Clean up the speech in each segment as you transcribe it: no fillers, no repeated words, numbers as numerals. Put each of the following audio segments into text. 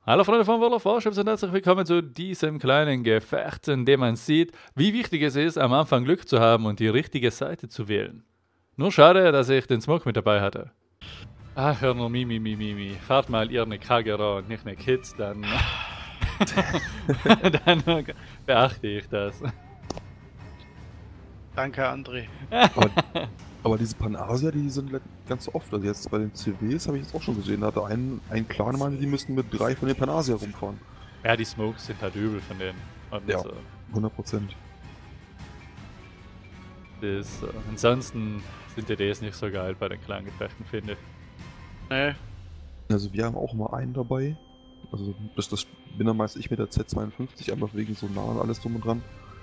Hallo Freunde von World of Warships und herzlich willkommen zu diesem kleinen Gefecht, in dem man sieht, wie wichtig es ist, am Anfang Glück zu haben und die richtige Seite zu wählen. Nur schade, dass ich den Smoke mit dabei hatte. Ach, hör nur Mimi. Fahrt mal ihr eine Kagera und nicht eine Kids, dann... dann beachte ich das. Danke, André. Aber diese Panasia, die sind ganz oft. Also jetzt bei den CWs habe ich jetzt auch schon gesehen. Da hatte ein Clan meinte, die müssten mit 3 von den Panasia rumfahren. Ja, die Smokes sind halt übel von denen. Und Ja, 100%. Ansonsten sind DDs nicht so geil bei den kleinen Gefechten, finde ich. Nee. Also wir haben auch mal einen dabei. Also das bin dann meist ich mit der Z52, einfach wegen so nah und alles drum und dran.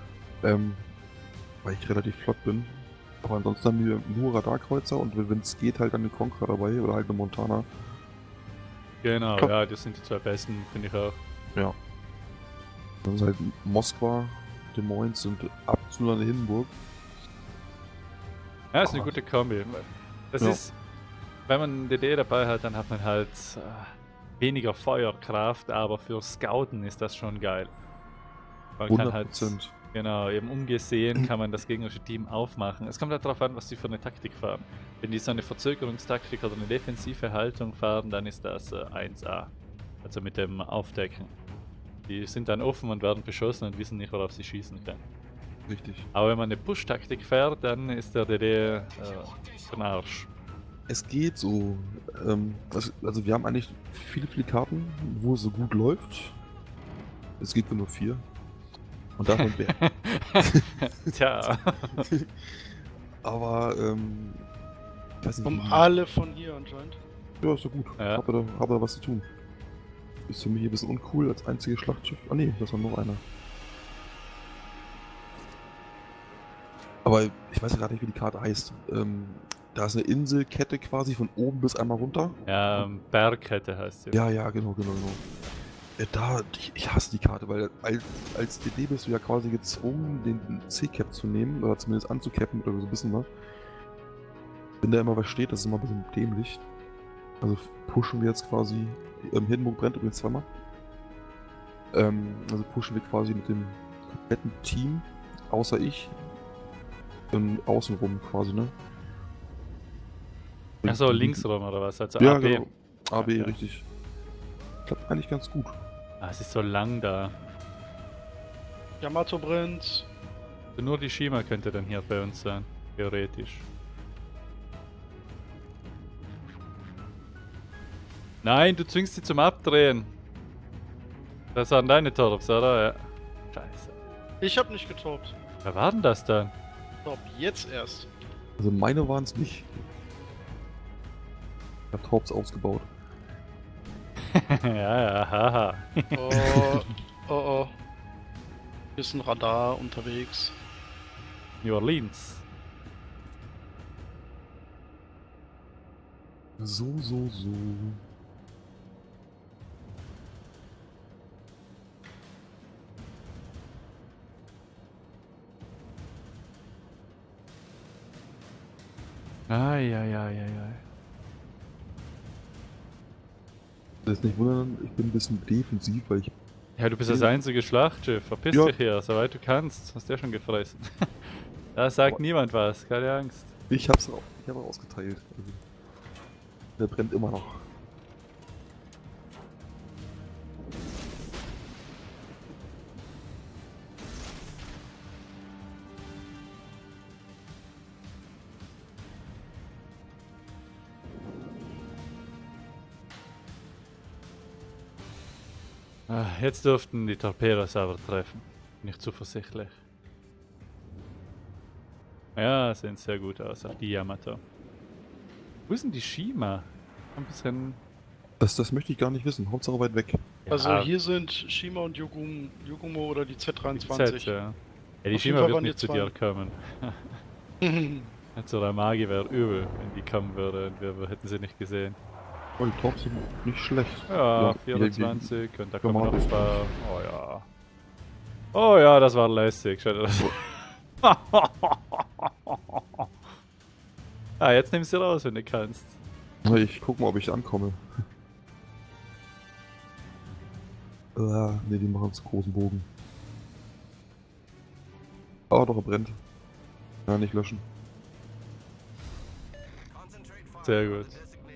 Weil ich relativ flott bin. Aber ansonsten haben wir nur Radarkreuzer und wenn es geht, halt eine Conqueror dabei oder halt eine Montana. Genau, Top. ja, das sind die zwei besten, finde ich auch. Ja. Dann ist halt Moskwa, Des Moines und ab zu einer Hindenburg. Ja, ist eine gute Kombi. Das Ja. ist, wenn man einen DD dabei hat, dann hat man halt weniger Feuerkraft, aber für Scouten ist das schon geil. Man 100%. kann halt, genau, eben ungesehen kann man das gegnerische Team aufmachen. Es kommt halt darauf an, was sie für eine Taktik fahren. Wenn die so eine Verzögerungstaktik oder eine defensive Haltung fahren, dann ist das 1A. Also mit dem Aufdecken. Die sind dann offen und werden beschossen und wissen nicht, worauf sie schießen können. Richtig. Aber wenn man eine Push-Taktik fährt, dann ist der DD für den Arsch. Es geht so. Also wir haben eigentlich viele Karten, wo es so gut läuft. Es geht nur 4. Und davon Tja. Aber, weiß nicht. Alle von hier anscheinend. Ja, ist doch gut. Ja. Hab da was zu tun. Ist für mich ein bisschen uncool als einziges Schlachtschiff. Ah ne, das war noch einer. Aber ich weiß ja gerade nicht, wie die Karte heißt. Da ist eine Inselkette quasi von oben bis einmal runter. Ja, Bergkette heißt sie. Ja, genau. Ich hasse die Karte, weil als DD bist du ja quasi gezwungen, den C-Cap zu nehmen, oder zumindest anzucappen oder so ein bisschen was. Wenn da immer was steht, das ist immer ein bisschen dämlich. Also pushen wir jetzt quasi, Hindenburg brennt übrigens zweimal. Also pushen wir quasi mit dem kompletten Team, außer ich, außenrum quasi, ne? Achso, links rum oder was? Also Ja, AB. genau. AB, Ja. richtig. Klappt eigentlich ganz gut. Ah, es ist so lang da. Yamato brennt. Nur die Shima könnte dann hier bei uns sein. Theoretisch. Nein, du zwingst sie zum Abdrehen. Das waren deine Torps, oder? Ja. Scheiße. Ich hab nicht getorpt. Wer war denn das dann? Top, jetzt erst. Also meine waren es nicht. Ich hab Torps ausgebaut. ja, haha. Oh. Hier ist ein Radar unterwegs. New Orleans. So. Ai. Das ist nicht wundern, ich bin ein bisschen defensiv, weil ich... Ja, du bist das einzige Schlachtschiff. Verpiss Ja. dich hier, soweit du kannst. Hast du ja schon gefressen. Da sagt niemand was, keine Angst. Ich habe ausgeteilt. Also, der brennt immer noch. Ah, jetzt dürften die Torpedos aber treffen. Nicht zuversichtlich. Ja, sehen sehr gut aus, auch die Yamato. Wo ist denn die Shima? Ein bisschen... Das möchte ich gar nicht wissen. Hauptsache weit weg. Also hier sind Shima und Yugumo oder die Z23. Z, ja. Ja, die Auf jeden Shima Fall wird waren nicht die zu dir kommen. Also der Magi wäre übel, wenn die kommen würde und wir hätten sie nicht gesehen. Oh, die Torps sind nicht schlecht. Ja, Ja, 24 und da kommen noch Tomaten. ein paar... Oh ja. Oh ja, das war lästig. Schau dir das. Ah, jetzt nimm sie raus, wenn du kannst. Ich guck mal, ob ich ankomme. Ne, die machen zu großen Bogen. Ah, doch, er brennt. Ja, nicht löschen. Sehr gut.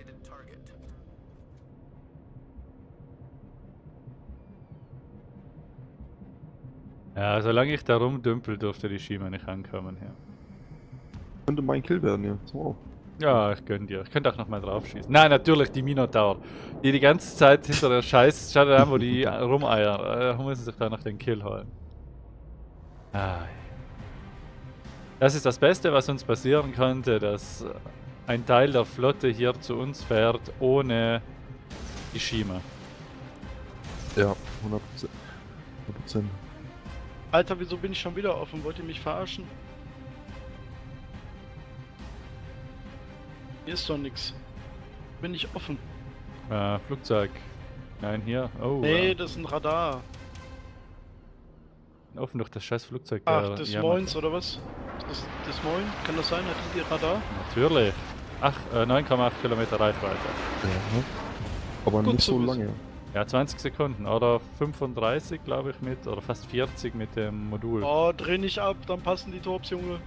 Ja, solange ich da rumdümpel, dürfte die Shima nicht ankommen hier. Könnte mein Kill werden, ja. So. Ja, ich gönn dir. Ich könnte auch nochmal drauf schießen. Nein, natürlich die Minotaur. Die ganze Zeit hinter der Scheiß. Schaut an, wo die rumeiern. Müssen sich da noch den Kill holen. Ah. Das ist das Beste, was uns passieren könnte, dass ein Teil der Flotte hier zu uns fährt, ohne die Shima. Ja, 100%. Alter, wieso bin ich schon wieder offen? Wollt ihr mich verarschen? Hier ist doch nix. Bin ich offen? Flugzeug. Nein, hier. Oh. Nee, das ist ein Radar. Offen durch das scheiß Flugzeug. Ach, Des Moines oder was? Des Moines? Kann das sein? Hat die Radar? Natürlich. 9,8 Kilometer Reichweite. Ja. Aber Gut nicht zu so wissen. lange. Ja, 20 Sekunden oder 35, glaube ich, mit, oder fast 40 mit dem Modul. Oh, dreh nicht ab, dann passen die Torps, Junge.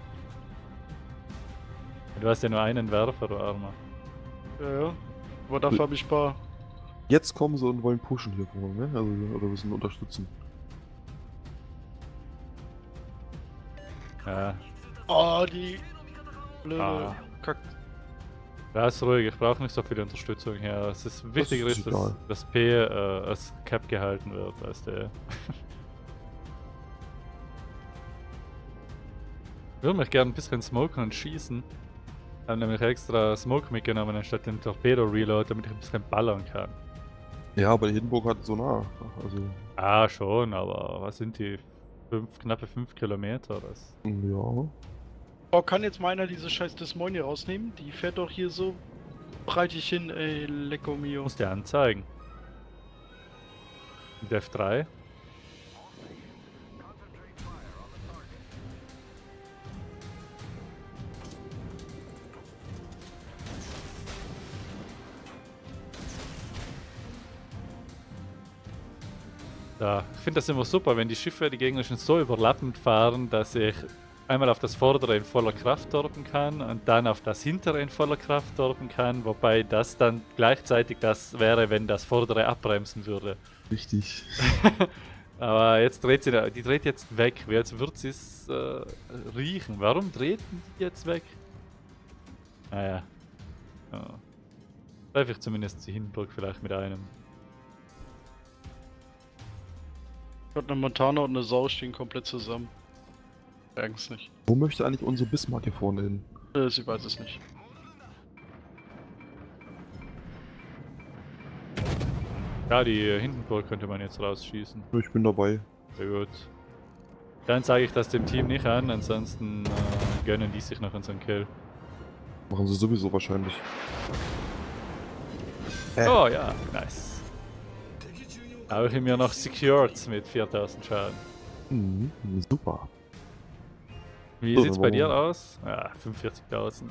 Du hast ja nur einen Werfer, du Armer. Ja, ja. Aber dafür habe ich ein paar. Jetzt kommen sie und wollen pushen hier vorne, ne? Also, oder müssen unterstützen. Ja, Oh, die blöde Ah. Kack. da ist ruhig, ich brauche nicht so viel Unterstützung hier. Es ist wichtiger, ist ist, egal. dass P als Cap gehalten wird, weißt du. Ich würde mich gerne ein bisschen smoken und schießen. Haben nämlich extra Smoke mitgenommen anstatt den Torpedo-Reload, damit ich ein bisschen ballern kann. Ja, aber der Hindenburg hat Sonar. Also, Ah, schon, aber was sind die? Knappe 5 Kilometer? Das. ja. Oh, kann jetzt meiner diese scheiß Des Moines hier rausnehmen? Die fährt doch hier so breitig hin, ey, lecco mio. Muss der anzeigen. Mit F3. Ja, ich finde das immer super, wenn die Schiffe, die gegnerischen, so überlappend fahren, dass ich einmal auf das vordere in voller Kraft dorpen kann und dann auf das hintere in voller Kraft dorpen kann, wobei das dann gleichzeitig das wäre, wenn das vordere abbremsen würde. Richtig. Aber jetzt dreht sie, die dreht jetzt weg, jetzt wird sie es riechen. Warum dreht die jetzt weg? Naja. Ja. Treffe ich zumindest die Hindenburg vielleicht mit einem. Ich hab eine Montana und eine Sau stehen komplett zusammen. Merken's nicht. Wo möchte eigentlich unsere Bismarck hier vorne hin? Sie weiß es nicht. Ja, die Hindenburg könnte man jetzt rausschießen. Ich bin dabei. Sehr gut. Dann zeige ich das dem Team nicht an, ansonsten gönnen die sich noch unseren Kill. Machen sie sowieso wahrscheinlich. Oh ja, nice. Habe ich mir noch secured mit 4000 Schaden. Mhm, super. Wie So, sieht's dann bei wollen dir wir- aus? Ja, 45.000.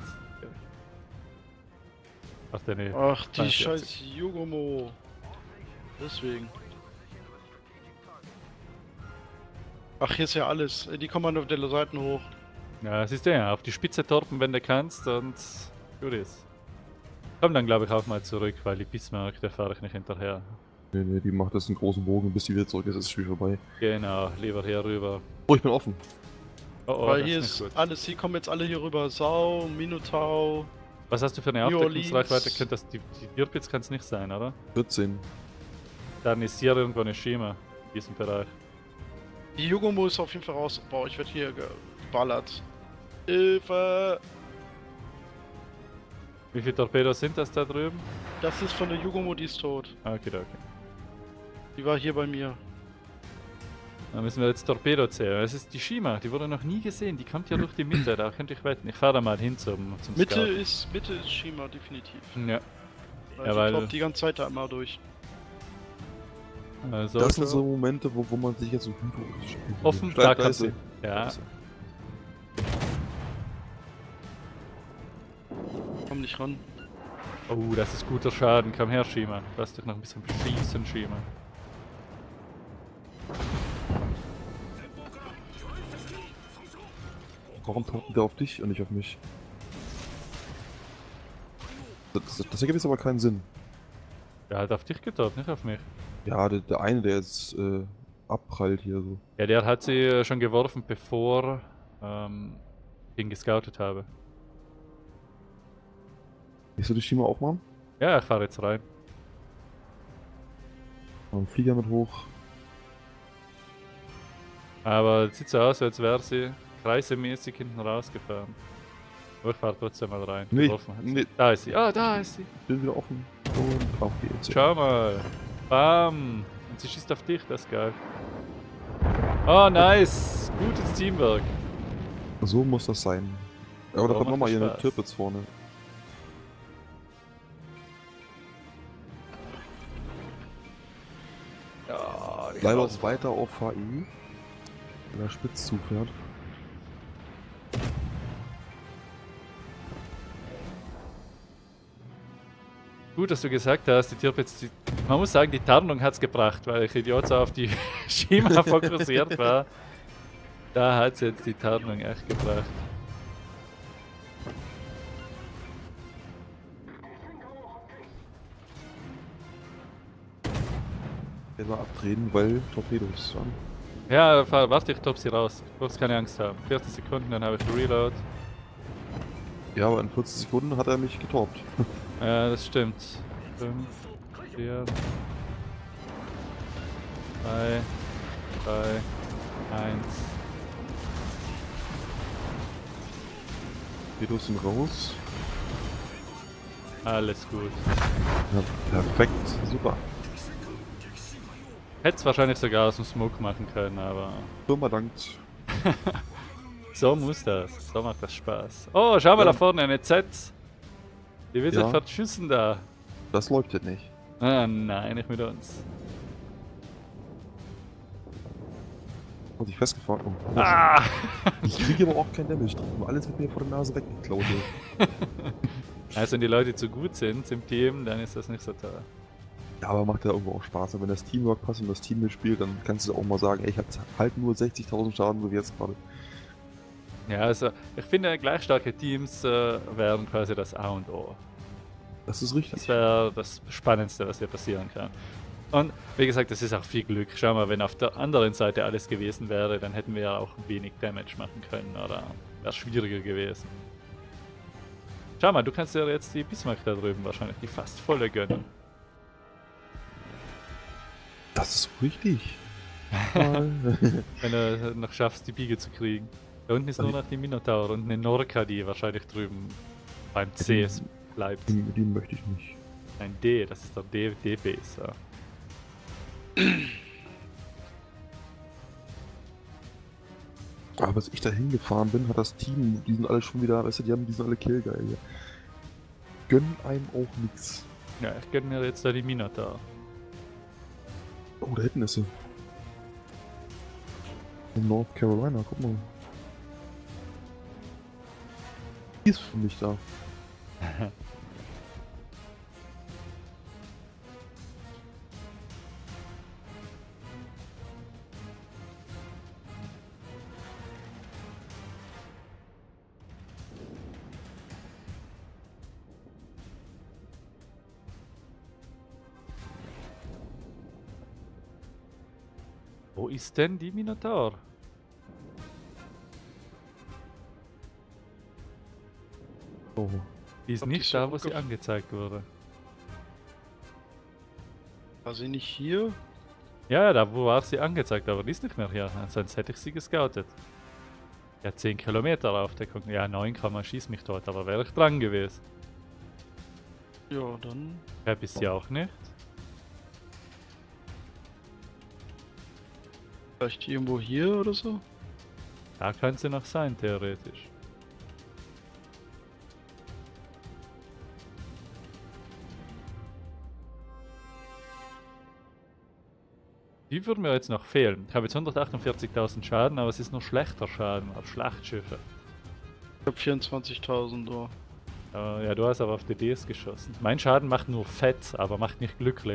Ach, deine. Ach, die 42. scheiß Yugomo. Deswegen. Ach, hier ist ja alles. Die kommen auf der Seiten hoch. Ja, siehst du ja, auf die Spitze torpen, wenn du kannst und gut ist. Komm dann, glaube ich, auch mal zurück, weil die Bismarck, der fahre ich nicht hinterher. Nee, die macht jetzt einen großen Bogen, bis die wieder zurück ist, ist das Spiel vorbei. Genau, lieber hier rüber. Oh, ich bin offen. Oh, oh, Weil das hier ist ist nicht gut. alles, hier kommen jetzt alle hier rüber. Sau, Minotaur. Was hast du für eine New Aufdeckungsreichweite? Orleans. Könnte das die Dirpitz kann es nicht sein, oder? 14. Dann ist hier irgendwo eine Shima in diesem Bereich. Die Yugomo ist auf jeden Fall raus. Boah, ich werde hier geballert. Hilfe! Wie viele Torpedos sind das da drüben? Das ist von der Yugomo, die ist tot. Okay, okay. Die war hier bei mir. Dann müssen wir jetzt Torpedo zählen. Das ist die Shima, die wurde noch nie gesehen. Die kommt ja durch die Mitte, da könnte ich wetten. Ich fahre da mal hin zum Mitte Scouten. ist Shima, definitiv. Ja, Also weil- die kommt die ganze Zeit da immer durch. also Das sind so Momente, wo man sich jetzt so offen, Bleib da da kann ist sie. Ja, Komm nicht ran. oh, das ist guter Schaden. Komm her, Shima. Lass dich noch ein bisschen beschießen, Shima. Warum taucht der auf dich und nicht auf mich? Das ergibt jetzt aber keinen Sinn. Der hat auf dich getoppt, nicht auf mich. Ja, der eine, der jetzt abprallt hier so. Ja, der hat sie schon geworfen, bevor ich ihn gescoutet habe. Willst du die Schieber aufmachen? Ja, ich fahre jetzt rein. Einen Flieger mit hoch. Aber es sieht so aus, als wäre sie kreisemäßig hinten rausgefahren. Aber ich fahre trotzdem mal rein. Nee, Geworfen hat sie. nee. Da ist sie. Ah, da ist sie. Bin wieder offen. Und auf geht's. Schau mal. Bam. Und sie schießt auf dich, das ist geil. Oh, nice. Gutes Teamwork. So muss das sein. Aber da So kommt macht nochmal das hier eine Spaß. Tirpitz vorne. Ja, die Leider Raus- auch weiter auf HI. Wenn er spitz zufährt. Gut, dass du gesagt hast, die Tirpitz, man muss sagen, die Tarnung hat es gebracht, weil ich Idiot so auf die Schema fokussiert war. Da hat es jetzt die Tarnung echt gebracht. Der war abdrehen, weil Torpedos waren. Ja, warte, ich top sie raus. Du brauchst keine Angst haben. 40 Sekunden, dann habe ich Reload. Ja, aber in 40 Sekunden hat er mich getorpt. Ja, das stimmt. 5, 4, 3, 2, 1. Torpedos sind raus. Alles gut. Ja, perfekt, super. Hätte es wahrscheinlich sogar aus dem Smoke machen können, aber Firma dankt. so muss das. So macht das Spaß. Oh, schau mal Ja. da vorne, eine Z. Die will sich Ja. verschüssen da. Das läuft jetzt nicht. Ah, nein, nicht mit uns. Hat sich festgefahren. Oh, Ah! Ich kriege aber auch kein Damage drauf. Alles wird mir vor der Nase weggeklaut. ey. Also wenn die Leute zu gut sind im Team, dann ist das nicht so toll. Ja, aber macht ja irgendwo auch Spaß. Und wenn das Teamwork passt und das Team mitspielt, dann kannst du auch mal sagen, ey, ich hab halt nur 60.000 Schaden, so wie jetzt gerade. Ja, also ich finde, gleich starke Teams wären quasi das A und O. Das ist richtig. Das wäre das Spannendste, was hier passieren kann. Und wie gesagt, das ist auch viel Glück. Schau mal, wenn auf der anderen Seite alles gewesen wäre, dann hätten wir ja auch wenig Damage machen können oder wäre schwieriger gewesen. Schau mal, du kannst ja jetzt die Bismarck da drüben wahrscheinlich die fast volle gönnen. Das ist richtig. Mal. Wenn du noch schaffst, die Biege zu kriegen. Da unten ist nur noch die Minotaur und eine Norka, die wahrscheinlich drüben beim C bleibt. Mit ihm möchte ich nicht. Ein D, das ist der D-Base. Ja. Aber als ich da hingefahren bin, hat das Team, die sind alle schon wieder, weißt du, die sind alle killgeil hier. Gönnen einem auch nix. Ja, ich gönne mir jetzt da die Minotaur. Oh, da hinten ist sie. In North Carolina, guck mal. Die ist für mich da. Wo ist denn die Minotaur? Oh. Die ist Ob die nicht so da, wo sie umgef- angezeigt wurde. War sie nicht hier? Ja, da wo war sie angezeigt, aber die ist nicht mehr hier. Sonst hätte ich sie gescoutet. Ja, 10 Kilometer Aufdeckung. Ja, 9 kann man schießt mich dort, aber wäre ich dran gewesen. Ja, dann. Hab ich sie auch nicht. Vielleicht irgendwo hier oder so? Da kann sie noch sein, theoretisch. Die würden mir jetzt noch fehlen. Ich habe jetzt 148.000 Schaden, aber es ist noch schlechter Schaden auf Schlachtschiffe. Ich hab 24.000 Uhr. Ja, du hast aber auf DDs geschossen. Mein Schaden macht nur fett, aber macht nicht glücklich.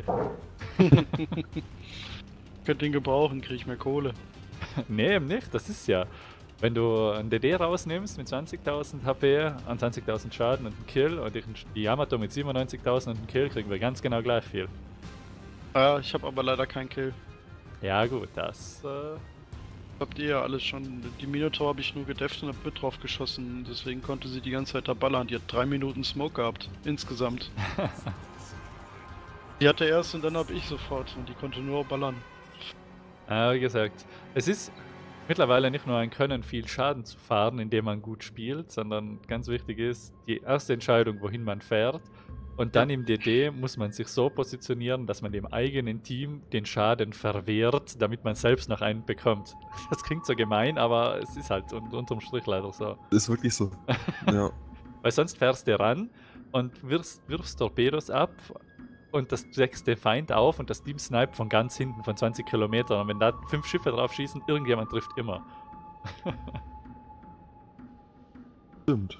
Könnt den gebrauchen, krieg ich mehr Kohle. Nee, eben nicht. Das ist ja. Wenn du einen DD rausnimmst mit 20.000 HP und 20.000 Schaden und einen Kill und die Yamato mit 97.000 und einen Kill, kriegen wir ganz genau gleich viel. Ja, ich habe aber leider keinen Kill. Ja gut, das... Habt ihr ja alles schon. Die Minotaur habe ich nur gedefft und hab mit drauf geschossen. Deswegen konnte sie die ganze Zeit da ballern. Die hat 3 Minuten Smoke gehabt. Insgesamt. Die hatte erst und dann hab ich sofort. Und die konnte nur ballern. Wie gesagt, es ist mittlerweile nicht nur ein Können, viel Schaden zu fahren, indem man gut spielt, sondern ganz wichtig ist, die erste Entscheidung, wohin man fährt. Und dann im DD muss man sich so positionieren, dass man dem eigenen Team den Schaden verwehrt, damit man selbst noch einen bekommt. Das klingt so gemein, aber es ist halt unterm Strich leider so. Ist wirklich so. Ja. Weil sonst fährst du ran und wirfst Torpedos ab und das deckst den Feind auf und das Team sniped von ganz hinten von 20 Kilometern. Und wenn da 5 Schiffe drauf schießen, irgendjemand trifft immer. Stimmt.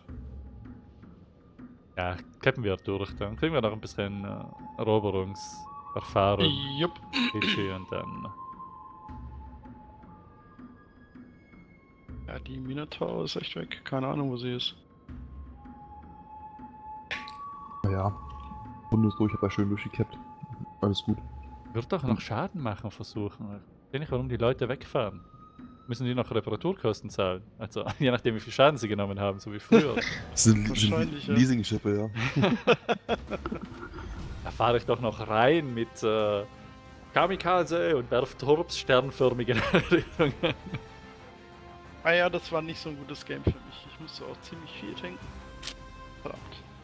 Ja, cappen wir durch, dann kriegen wir noch ein bisschen Eroberungserfahrung. Jupp. PG und dann. Ja, die Minotaur ist echt weg. Keine Ahnung, wo sie ist. Naja. Runde ist durch, hab da schön durchgekappt. Alles gut. Wird doch noch Schaden machen versuchen. Ich weiß nicht, warum die Leute wegfahren. Müssen die noch Reparaturkosten zahlen? Also, je nachdem, wie viel Schaden sie genommen haben, so wie früher. Das sind Wahrscheinlich, ja. Leasing-Schiffe, ja. Da fahre ich doch noch rein mit Kamikaze und werfe Torps sternförmig in alle Richtungen. Ah ja, das war nicht so ein gutes Game für mich. Ich musste auch ziemlich viel tanken. Verdammt.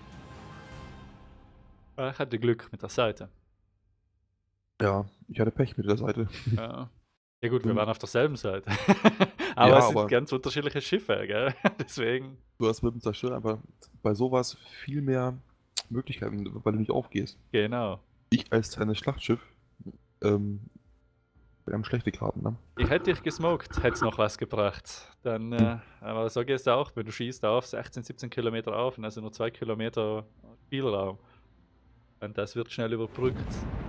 Ich hatte Glück mit der Seite. Ja, ich hatte Pech mit der Seite. Ja. Ja gut, wir waren auf derselben Seite. aber Ja, es sind aber- ganz unterschiedliche Schiffe, gell? Deswegen. Du hast mit dem Zerstörer aber bei sowas viel mehr Möglichkeiten, weil du nicht aufgehst. Genau. Ich als kleines Schlachtschiff, wir haben schlechte Karten, ne? Ich hätte dich gesmoked, hätte es noch was gebracht. Dann, aber so gehst du auch, wenn du schießt auf 16, 17 Kilometer auf und also nur 2 Kilometer Spielraum. Und das wird schnell überbrückt.